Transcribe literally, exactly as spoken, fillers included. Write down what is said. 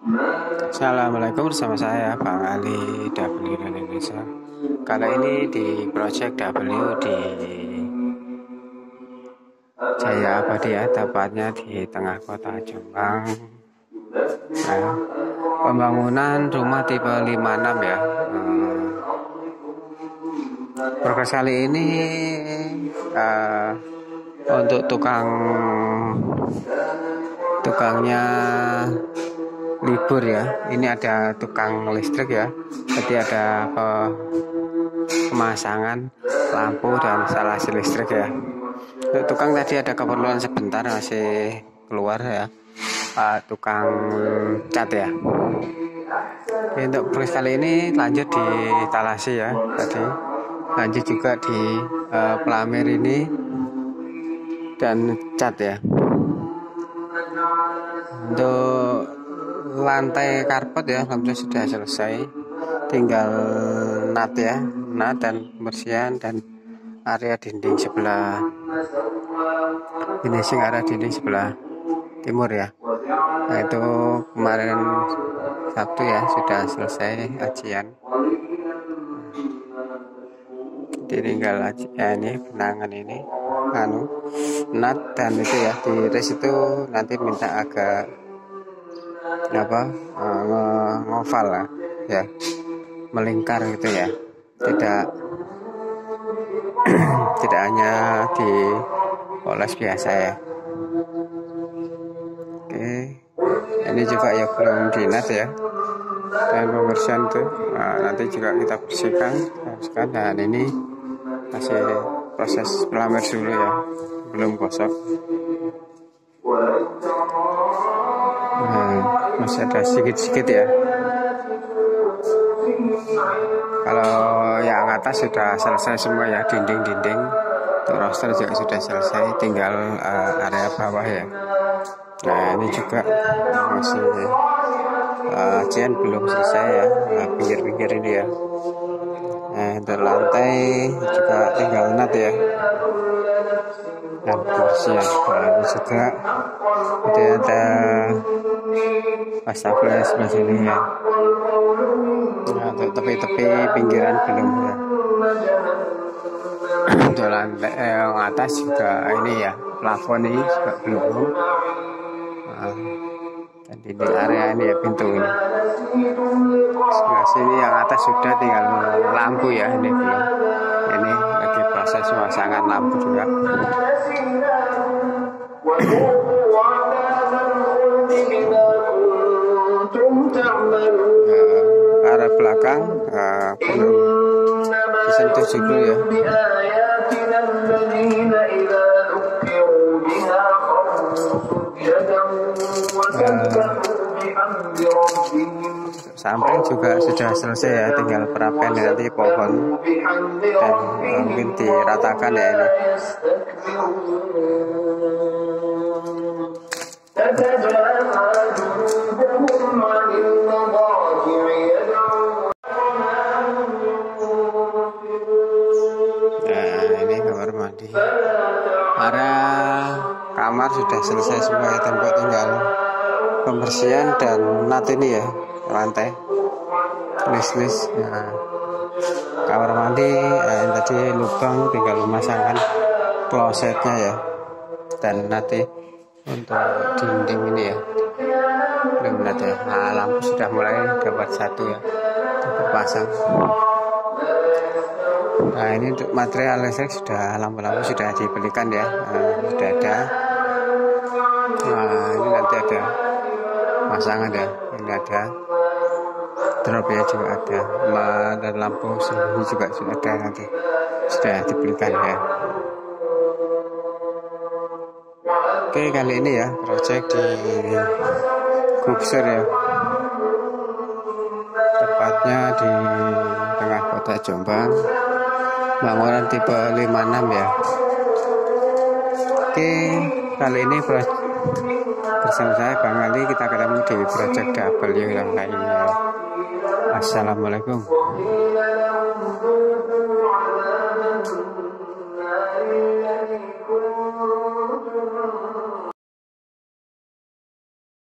Assalamualaikum, bersama saya Bang Ali W Indonesia. Kali ini di Project W di Jaya Abadi ya, tepatnya di tengah kota Jombang. Nah, pembangunan rumah tipe lima enam ya. Hmm, progres kali ini uh, untuk tukang tukangnya libur ya. Ini ada tukang listrik ya, jadi ada pemasangan lampu dan instalasi listrik ya. Untuk tukang tadi ada keperluan sebentar, masih keluar ya, uh, tukang cat ya. Oke, untuk proses kali ini lanjut di instalasi ya, tadi lanjut juga di uh, pelamir ini dan cat ya. Untuk lantai karpet ya, alhamdulillah sudah selesai, tinggal nat ya, nat dan pembersihan dan area dinding sebelah finishing area dinding sebelah timur ya. Nah, itu kemarin Sabtu ya sudah selesai ajian, jadi tinggal aji, ya ini benangan ini anu nat dan itu ya, di res itu nanti minta agak apa uh, ngoval lah ya, melingkar gitu ya, tidak tidak hanya dipoles biasa ya. Oke, ini juga ya belum dinat ya, dan pembersihan tuh nah, nanti juga kita bersihkan bersihkan dan ini masih proses pelamir dulu ya, belum gosok. Nah, masih ada sedikit-sedikit ya. Kalau yang atas sudah selesai semua ya, dinding-dinding, roster juga sudah selesai, tinggal uh, area bawah ya. Nah, ini juga masih uh, ajian belum selesai ya, pinggir-pinggir uh, ini ya. Nah, untuk lantai juga tinggal nat ya, dan pembersihan. Nah, ini juga itu ada wastafel sebelah sini ya. Nah, untuk tepi-tepi pinggiran belum ya. Untuk lantai eh, yang atas juga ini ya, plafon ini juga belum. Nah, dan di area ini ya, pintu ini sebelah sini yang atas sudah, tinggal lampu ya, ini belum. Ini lagi proses pemasangan lampu juga. Nah, arah belakang uh, belum disentuh juga ya. Uh, samping juga sudah selesai ya, tinggal perapian nanti pohon dan uh, mungkin diratakan ya ini. Nah, ini kamar mandi. Area kamar sudah selesai semua ya, tembok tinggal pembersihan dan nat ini ya, lantai list-list. Nah, kamar mandi eh, tadi lubang, tinggal memasangkan klosetnya ya, dan nanti untuk dinding ini ya belum ada. Nah, lampu sudah mulai dapat satu ya, terpasang. Nah, ini untuk material listrik sudah, lampu-lampu sudah dibelikan ya, nah, sudah ada. Nah, ini nanti ada pasangan ya, ini ada drop ya, juga ada, dan lampu sembunyi juga sudah ada, nanti sudah dibelikan ya. Oke, kali ini ya project di Gubser ya, tepatnya di tengah kota Jombang, bangunan tipe lima enam ya. Oke, kali ini bersama saya Bang Ali, kita ketemu di Project W yang lainnya. Assalamualaikum.